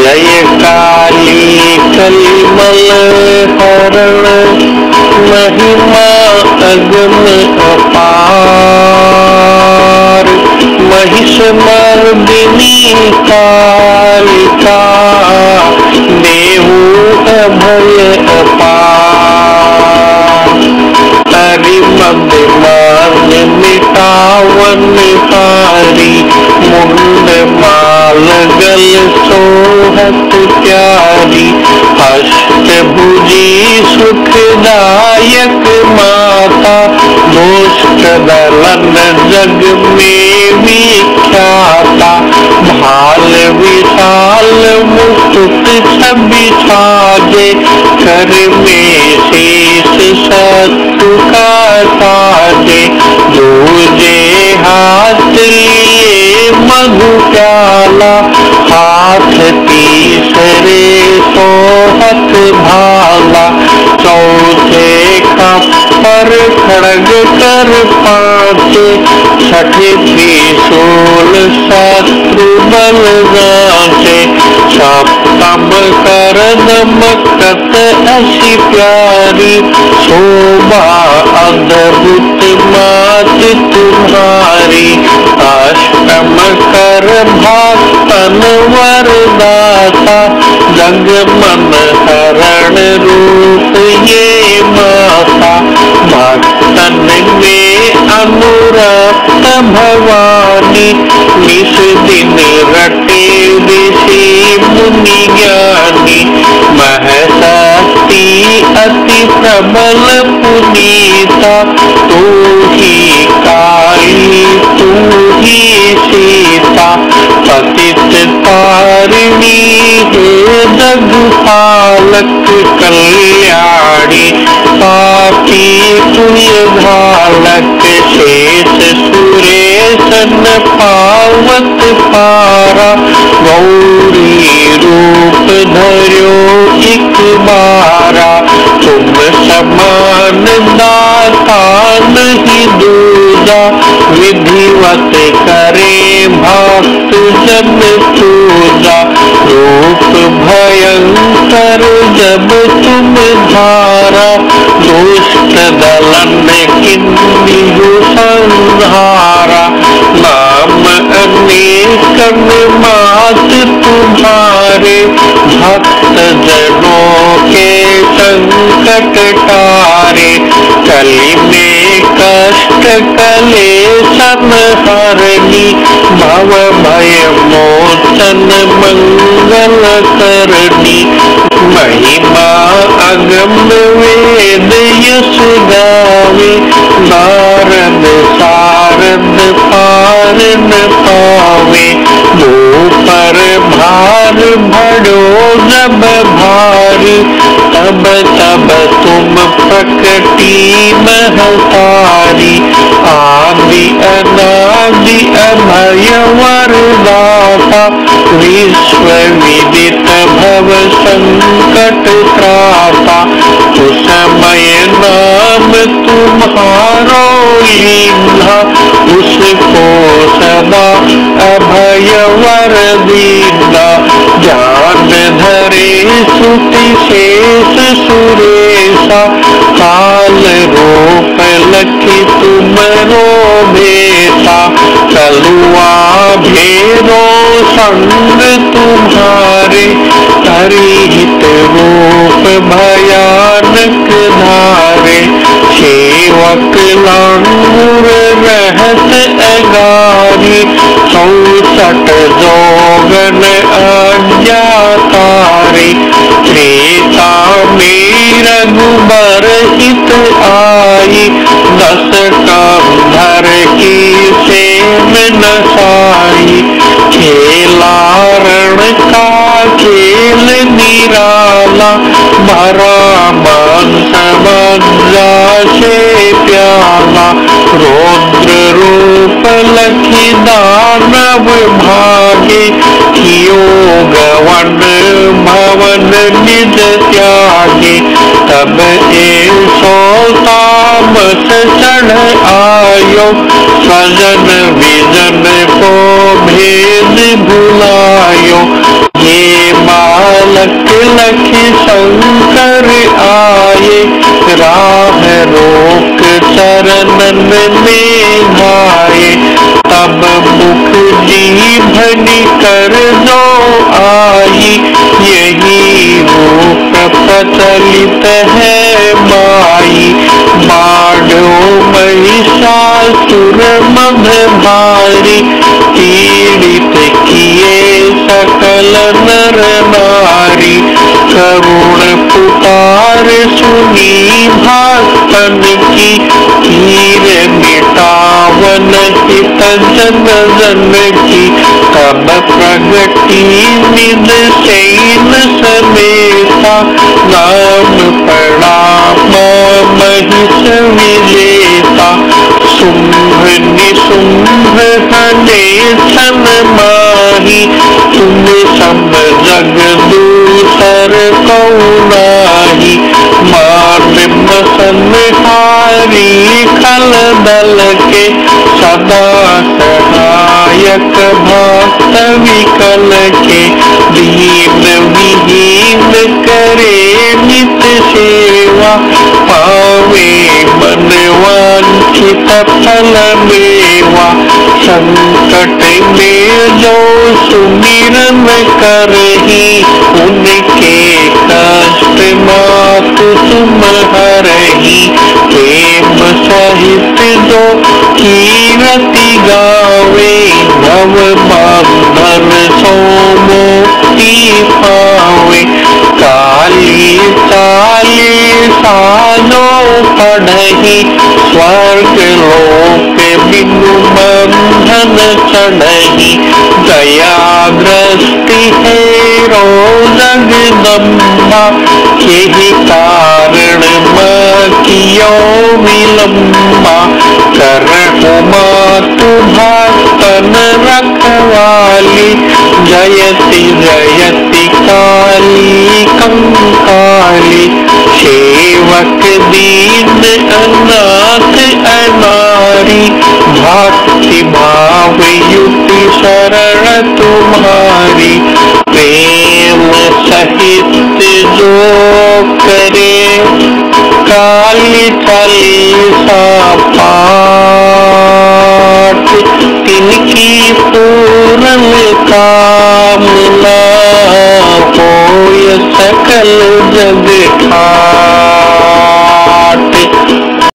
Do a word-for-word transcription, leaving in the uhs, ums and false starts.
जय काली कलिमल हरण महिमा अगम अपार। महिष मर्दिनी कालिका देहु अभय अपार। हरिमद मान मिटावन हारी मुंड माल गल सोहत प्यारी। अष्टभुजी सुखदायक माता दुष्ट दलन जग में विख्याता। भाल विशाल मुकुट छवि छाजे कर में शेष शत्रु का साजे। दूजे हाथ लिए मधु प्याला हाथ तीसरे सोहत भाला। चौथे का पर खड़ग कर पाते छठे त्रिशूल शत्रु बल गाते। सप्तम कर दमकत असी प्यारी शोभा अद्भुत मात तुम्हारी। अष्टम कर भक्तन वरदाता जग मन हरण रूप ये माता। भक्तन में अनुरक्त भवानी निस दिन रटे ऋषि मुनि ज्ञानी। महशक्ति अति प्रबल पुनीता तू ही काली तू ही सीता। पतित तारिणी हे जगपालक कल्याणी। पापी पुण्य घालक शेष सुरेशन पावत पारा। गौरी रूप धर्यो एक बारा तुम समान दाता नहीं दूजा। विधिवत करे भक्त जब पूजा। रूप भयंकर जब तुम धारा दुष्ट दलन किन्हीं संहारा। नाम अनेक मात तुम्हारे भक्त जनों के संकट टारे। कली में कष्ट कलेशन हरनी भव भय मोचन मंगल करनी। महिमा अगम वेद यश गावे नारद सारद पार न पावे। दो पर भार भड़ो जब भारी तब तब तुम प्रकटी महतारी। आदि अनादि अभय वरदाता विश्व विदित भव संकट त्राता। समय नाम तुम्हारो लीन्हा उसको सदा अभय वर दीना। जान धरे सुति शेष सुरेशा काल रूप लखी तुमरो भेसा। कलुआ भेरो संग तुम्हारे हरिहित रूप भयानक धारे। सेवक लांगुर रहत अगारी चौसठ जोगन आज्ञा तारी। त्रेता में रघुबर हित आई दस कंधर की सेम नसाई। खेला रण का खेल निराला भरा मांस मज्जा से प्याला। रौद्र रूप लखी दानव भागे कियो गवन भवन निज त्यागे। तब ऐसो तामस चढ़ आयो स्वजन विजन को भेद भुलायो। ये निकर जो आई, यही रूप प्रचलित है माई। बाढ़ो महिषासुर मद भारी, पीड़ित किए सकल नर नारी। करुण पुकार सुनी भक्तन की, कीर मिटावन हित जन जन की। तब प्रगति निध सैन समेता, नाम पड़ा महिष विजेता। शुंभ निशुंभ हने सन माही, तुम सब जग दूसर कौ नाही। मार्ग संहारी खल दल के, सदा सहायक भक्त विकल के। दीन विहीन करे नित सेवा, पावे मन वांछित फल मेवा। संकट में जो सुमिरन करही, उनके कष्ट मातु तुम हरही। प्रेम सहित जो कीरति गावे, भव बंधन सो मुक्ति पावे। काली चालीसा जो पढ़ही, स्वर्ग लोक बिनु बंधन चढ़ही। दया दृष्टि है रो जगदम्बा, यही कारण कियो विलम्बा। करहु मातु भक्तन रखवाली, जयति जयति काली कंकाली। सेवक दीन अनाथ अनारी, भक्ति भाव युक्ति शरण तुम्हारी। प्रेम सहित जो करे, काली चालीसा पाए।